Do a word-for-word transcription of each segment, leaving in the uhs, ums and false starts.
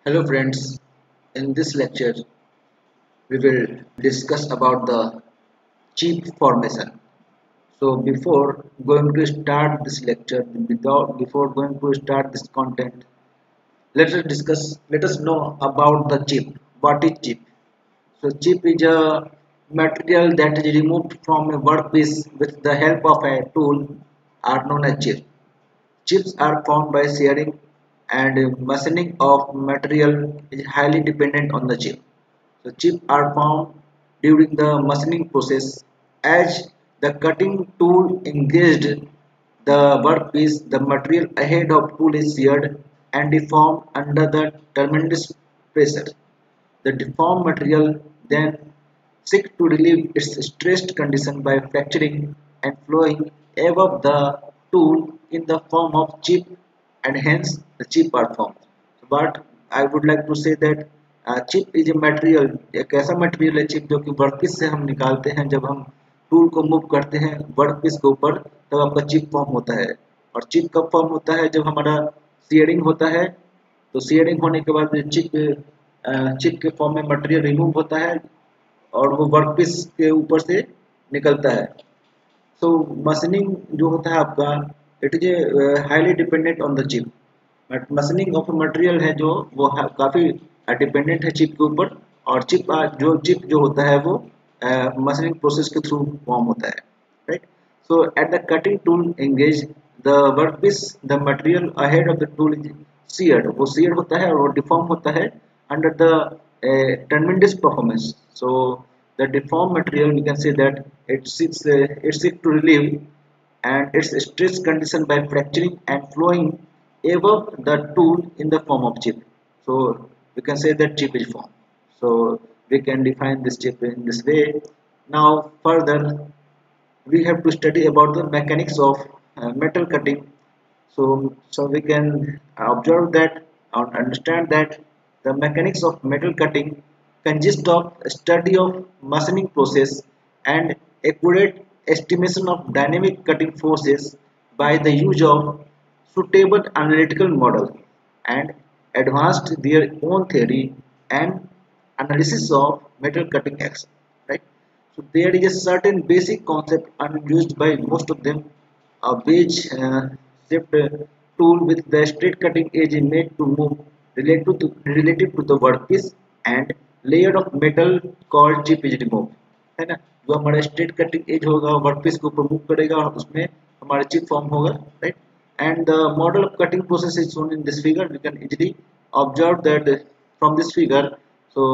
Hello friends, in this lecture we will discuss about the chip formation. So before going to start this lecture, without before going to start this content, let us discuss let us know about the chip. What is chip? So chip is a material that is removed from a workpiece with the help of a tool are known as chip. Chips are formed by shearing and machining of material is highly dependent on the chip. So chips are formed during the machining process as the cutting tool engaged the workpiece, the material ahead of tool is sheared and deformed under the tremendous pressure. The deformed material then seeks to relieve its stressed condition by fracturing and flowing above the tool in the form of chip, and hence the chip are formed. But I would like to say that chip is a material, एक ऐसा material है chip जो कि workpiece से हम निकालते हैं जब हम टूल को मूव करते हैं वर्कपीस के ऊपर, तब आपका चिप फॉर्म होता है। और चिप कब फॉर्म होता है? जब हमारा शेयरिंग होता है। तो शेयरिंग होने के बाद चिप चिप के फॉर्म में मटेरियल रिमूव होता है और वो वर्कपीस के ऊपर से निकलता है। सो मशीनिंग जो होता है आपका, it is highly dependent on the chip. Machining of material है जो वो काफ़ी डिपेंडेंट है चिप के ऊपर, और चिप जो चिप जो होता है वो मशीनिंग प्रोसेस के थ्रू फॉर्म होता है, right. So at the cutting tool engage the workpiece, the material ahead of the tool is sheared, वो सीयर्ड होता है और वो डिफॉर्म होता है under the tremendous performance. So the deform material we can say that it seeks uh, it seeks to relieve and its stress condition by fracturing and flowing above the tool in the form of chip. So we can say that chip is formed. So we can define this chip in this way. Now further we have to study about the mechanics of uh, metal cutting. So so we can observe that and understand that the mechanics of metal cutting consist of study of machining process and accurate estimation of dynamic cutting forces by the use of suitable analytical model and advanced their own theory and analysis of metal cutting action, right. So there is a certain basic concept unused by most of them, a wedge uh, shaped uh, tool with the straight cutting edge is made to move relative to relative to the workpiece and layer of metal called chip is removed, है ना। जो हमारा straight cutting edge होगा workpiece के ऊपर move करेगा और उसमें हमारा चिप फॉर्म होगा, right. And the model of cutting process is shown in this figure, we can easily observe that from this figure. So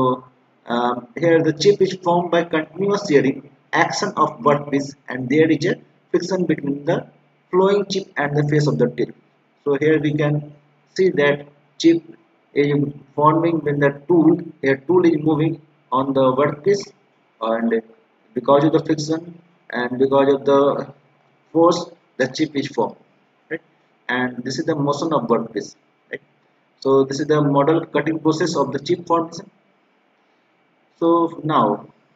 here the chip is formed by continuous shearing action of workpiece and there is a friction between the flowing chip and the face of the tip. So here we can see that chip is forming when the tool a tool is moving on the workpiece, and because of the friction and because of the force the chip is formed, right. And this is the motion of workpiece, right. So this is the model cutting process of the chip formation. So now,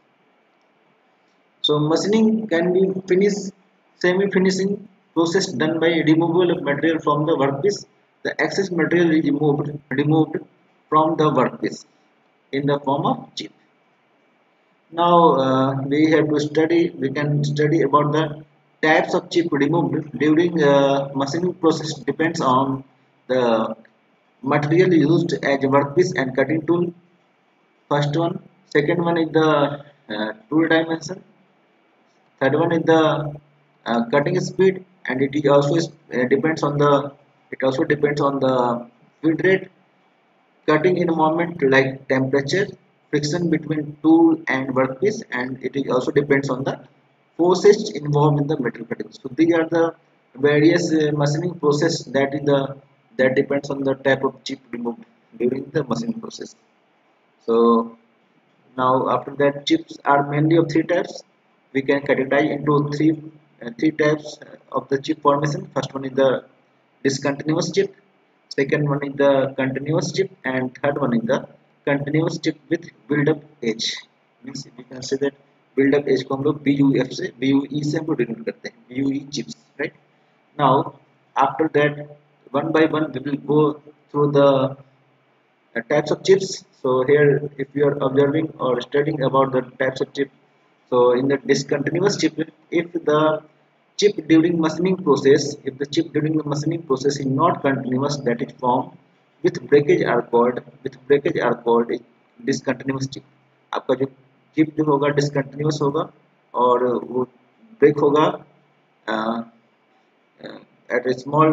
so machining can be finished semi-finishing process done by removal of material from the workpiece. The excess material is removed removed from the workpiece in the form of chip. Now uh, we have to study we can study about the types of chip removed during uh, machining process. Depends on the material used as workpiece and cutting tool. First one, second one is the uh, tool dimension, third one is the uh, cutting speed, and it is also uh, depends on the it also depends on the feed rate, cutting environment like temperature, friction between tool and workpiece, and it is also depends on the forces involved in the metal cutting. So these are the various uh, machining process that is the that depends on the type of chip removed during the machining process. So now after that, chips are mainly of three types. We can categorize into three uh, three types of the chip formation. First one is the discontinuous chip, second one is the continuous chip, and third one is the continuous chip with build up edge. Means we can say that build up edge को हम लोग B U F से B U E से हम लोग denote करते हैं, B U E chips, right. Now after that, one by one we will go through the uh, types of chips. So here if you are observing or studying about the types of chip, so in the discontinuous chip, if the chip during machining process if the chip during the machining process is not continuous, that is formed with breakage are called with breakage are called discontinuous chip. आपका जो chip जो होगा discontinuous होगा और वो break होगा uh, uh, at a small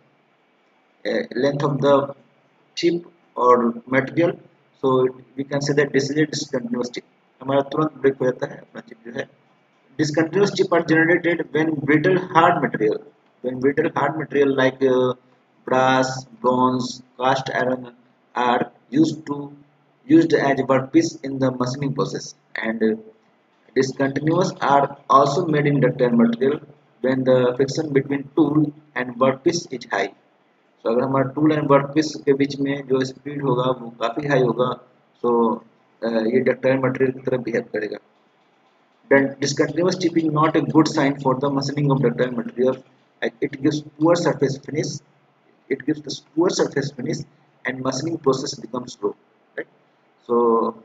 uh, length of the chip or material. So we can say that this is a discontinuous chip. हमारा तुरंत break हो जाता है अपना chip जो है. Discontinuous chips are generated when brittle hard material, when brittle hard material like uh, brass, bronze, cast iron are used to used as workpiece in the machining process. And uh, discontinuous are also made in ductile material when the friction between tool and workpiece is high. So अगर हमारा tool and workpiece के बीच में जो speed होगा वो काफ़ी high होगा, so uh, ये डक्टाइल मटेरियल की तरह बिहेव करेगा. Then discontinuous chip is not a good sign for the machining of ductile material. It gives poor surface finish. It gives the poor surface finish, and machining process becomes slow. Right. So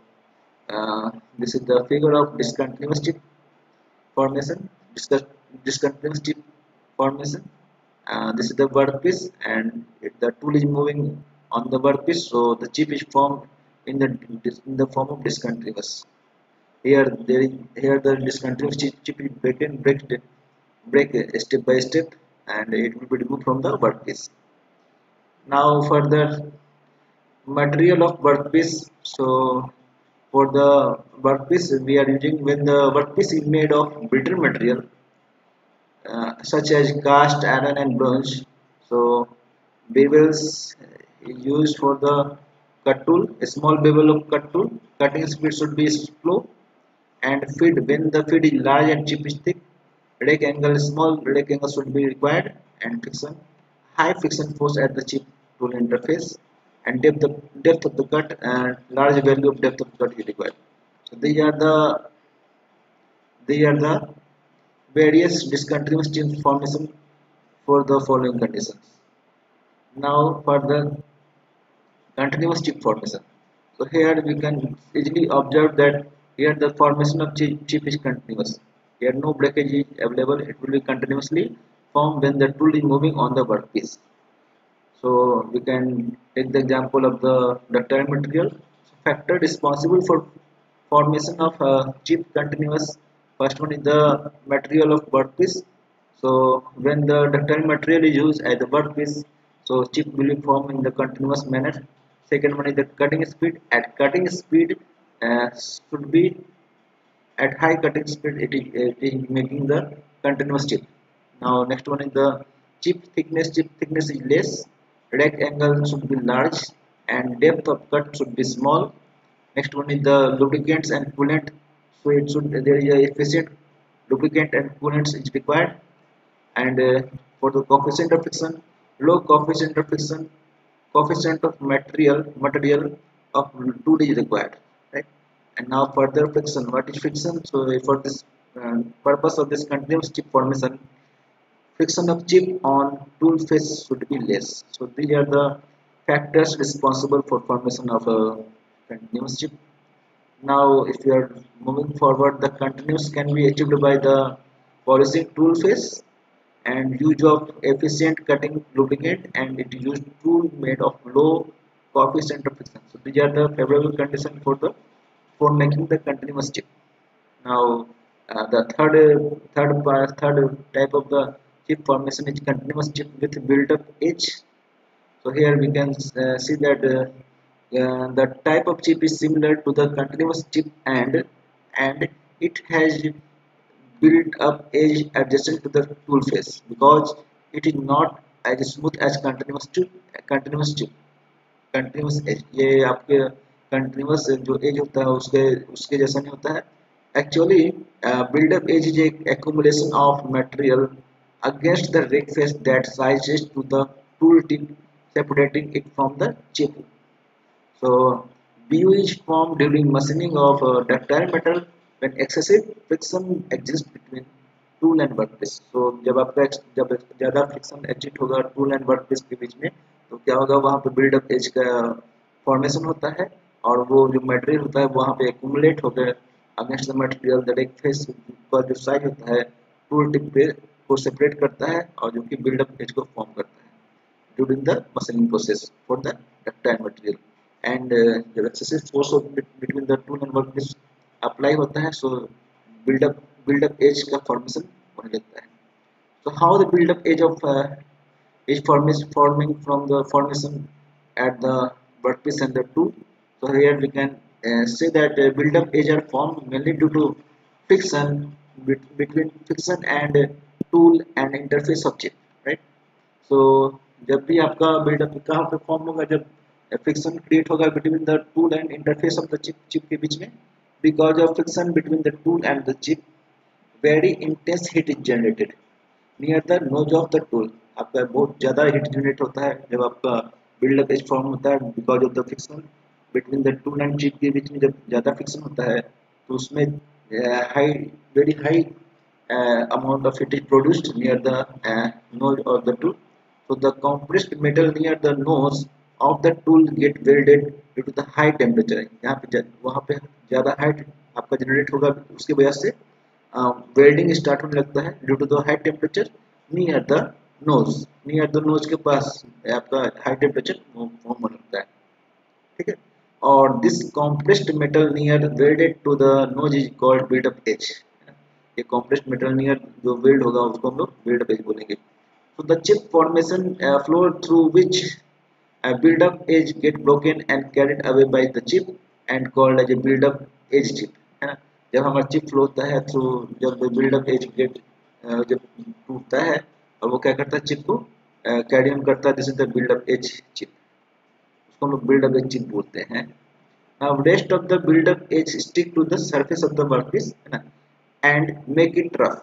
uh, this is the figure of discontinuous chip formation. Discuss, discontinuous chip formation. Uh, this is the workpiece, and it, the tool is moving on the workpiece, so the chip is formed in the in the form of discontinuous. Here, there is, here the discontinuous chip, chip is breaking, break, break step by step, and it will be removed from the workpiece. Now for the material of workpiece, so for the workpiece we are using, when the workpiece is made of brittle material uh, such as cast iron and bronze, so bevels is used for the cut tool. A small bevel of cut tool, cutting speed should be slow, and feed, when the feed is large and chip is thick, rake angle small rake angle should be required, and friction, high friction force at the chip tool interface, and depth of, depth of the cut and large value of depth of cut is required. So these are the these are the various discontinuous chip formation for the following conditions. Now for the continuous chip formation. So here we can easily observe that here the formation of chip, chip is continuous. Here no breakage is available. It will be continuously formed when the tool is moving on the workpiece. So we can take the example of the ductile material. Factor responsible for formation of uh, chip continuous. First one is the material of workpiece. So when the ductile material is used as the workpiece, so chip will be formed in the continuous manner. Second one is the cutting speed. At cutting speed uh, should be at high cutting speed, it is, it is making the continuous chip. Now next one is the chip thickness. Chip thickness is less, rake angle should be large, and depth of cut should be small. Next one is the lubricants and coolant. So it should, there is a efficient lubricant and coolants is required. And uh, for the coefficient of friction, low coefficient of friction, coefficient of material material of tool is required, right? And now further friction. What is friction? So for this uh, purpose of this continuous chip formation, friction of chip on tool face should be less. So these are the factors responsible for formation of a continuous chip. Now if you are moving forward, the continuous can be achieved by the polishing tool face and use of efficient cutting lubricant, and it used tool made of low coefficient of friction. So these are the favorable conditions for the for making the continuous chip. Now uh, the third third part, third type of the chip formation is continuous chip with built-up edge. So here we can uh, see that uh, uh, the type of chip is similar to the continuous chip, and and it has built up edge adjacent to the tool face, because it is not as smooth as continuous chip. Continuous chip continuous edge, ये आपके continuous जो edge होता है उसके उसके जैसा नहीं होता है. Actually uh, build up edge is a accumulation of material against the rake face that rises to the tool tip, separating it from the chip. So B U is formed during machining of uh, ductile metal when excessive friction exists between tool and workpiece. So जब आपका जब ज़्यादा friction exist होगा tool and workpiece के बीच में, तो क्या होगा, वहाँ पे build up edge का फॉर्मेशन होता है और वो जो मटेरियल होता है वहाँ पे एक्यूमुलेट होकर against the material the rake face का जो साइज होता है टूल टिप पे को सेपरेट करता है और जो कि बिल्डअप एज को फॉर्म करता है during the machining process for the ductile material and uh, जब excessive force of between the tool and workpiece apply होता है so build up build up edge का formation होने लगता है. So how the build up edge of uh, edge formation forming from the formation at the workpiece and the tool. So here we can uh, say that uh, build up edge are formed mainly due to friction bet between friction and uh, tool and interface of chip, right? So जब भी आपका buildup कहाँ पे form होगा जब friction create होगा between the tool and interface of the chip chip के बीच में because of friction between the tool and the chip very intense heat is generated near the nose of the tool. आपका बहुत ज़्यादा heat generate होता है जब आपका बिल्डअप एज फॉर्म होता है because of the friction between the tool and chip के बीच में जब ज़्यादा फ्रिक्शन होता है तो उसमें high very high amount of heat is produced near the uh, nose of the tool. So the compressed metal near the nose of the tool get welded due to the high temperature. यहाँ पे वहाँ पे ज़्यादा height आपका generate होगा उसकी वजह से वेल्डिंग स्टार्ट होने लगता है due to the high temperature near the nose near the nose के पास आपका हाई टेम्परेचर फॉर्म होने लगता है. ठीक है और this compressed metal near welded to the nose is called build up edge. ये compressed metal near जो वेल्ड होगा उसको हम लोग build up edge बोलेंगे. So the chip formation uh, flow through which a build-up edge get broken and carried away by the chip and called as a build-up edge chip. है ना जब हमारा चिप फ्लो होता है through जब build-up edge get uh, जब टूटता है और वो क्या करता है चिप को कैरी ऑन करता है this is the build-up edge chip उसको हम लोग build-up edge chip बोलते हैं. Now rest of the build-up edge stick to the surface of the workpiece है ना and make it rough.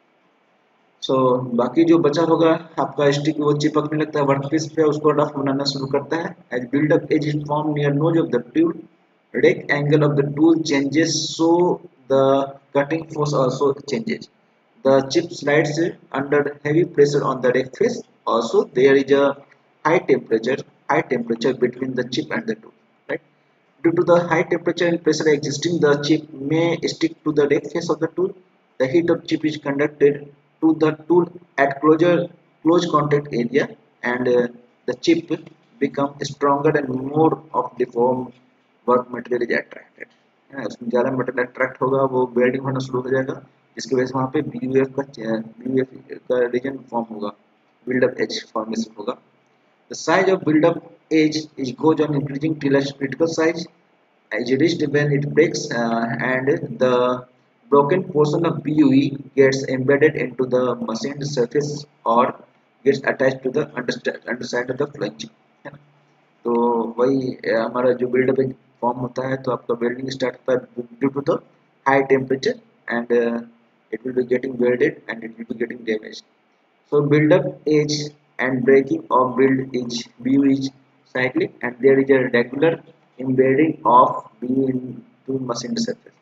So so, बाकी जो बचा होगा आपका स्टिक वो चिपकने लगता है वर्कपीस पे उसको रफ बनाना शुरू करता है. Edge build up edge is form near nose of the tool rake angle of the tool changes so the cutting force also changes the chip slides under heavy pressure on the rake face also there is a high temperature high temperature between the chip and the tool right due to the high temperature and pressure existing the chip may stick to the rake face of the tool the heat of chip is conducted to the tool at closer close contact area and uh, the chip become stronger and more of deformed work material is attracted. उसमें ज़्यादा material attract होगा वो welding होना शुरू हो जाएगा जिसकी वजह से वहाँ पे बी यू एफ का बी यू एफ का रीजन फॉर्म होगा बिल्डअप एज फॉर्मेशन होगा. The size of build-up edge is goes on increasing till a critical size is reached when it breaks uh, and the broken portion of B U E gets embedded into the machined surface or gets attached to the underside of the flowing chip. है ना तो वही हमारा जो buildup as form होता है तो आपका वेल्डिंग स्टार्ट होता है due to the high temperature and it will be getting welded and it will be getting damage. So build up edge and breaking of build edge B U is cyclic and there is a regular embedding of B U into machined surface.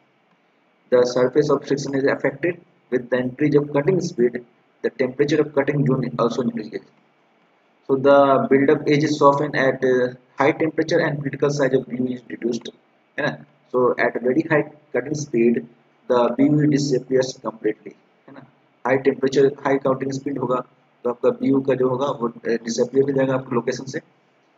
The surface of friction is affected with the increase of cutting speed. The temperature of cutting zone also increases. So the build-up edge is softened at uh, high temperature and critical size of B U is reduced. है ना so at very high cutting speed the B U disappears completely. है ना high temperature high cutting speed होगा तो आपका B U का जो होगा वो disappear हो जाएगा आपके लोकेशन से.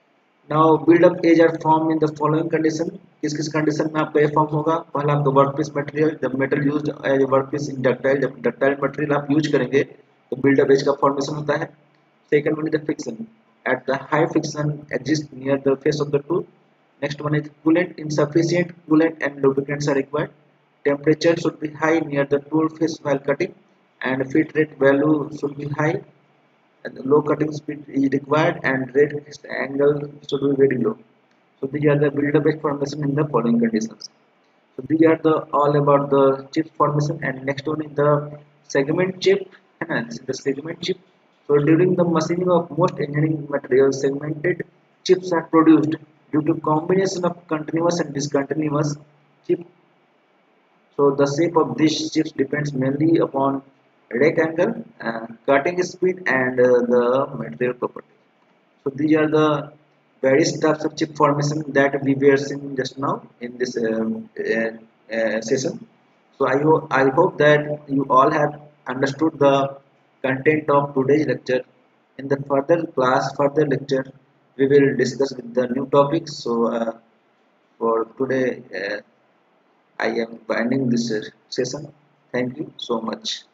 Now build up edge are formed in the following condition. किस किस कंडीशन में आपका ये फॉर्म होगा पहला आपका वर्कपीस मटेरियल जब metal used as workpiece in ductile जब डक्टाइल मटेरियल आप यूज करेंगे तो बिल्ड अप एज का फॉर्मेशन होता है. Second one is the friction at the high friction exist near the face of the tool. Next one is coolant insufficient coolant and lubricants are required. Temperature should be high near the tool face while cutting and feed rate value should be high. And low cutting speed is required and rate angle should be very low. So these are the build-up edge formation in the following conditions. So these are the all about the chip formation and next one is the segment chip. The segment chip. So during the machining of most engineering materials, segmented chips are produced due to combination of continuous and discontinuous chip. So the shape of these chips depends mainly upon rake angle, uh, cutting speed and uh, the material property. So these are the various types of chip formation that we were seeing just now in this um, uh, uh, session. So I hope I hope that you all have understood the content of today's lecture. In the further class, further lecture, we will discuss with the new topics. So uh, for today, uh, I am binding this uh, session. Thank you so much.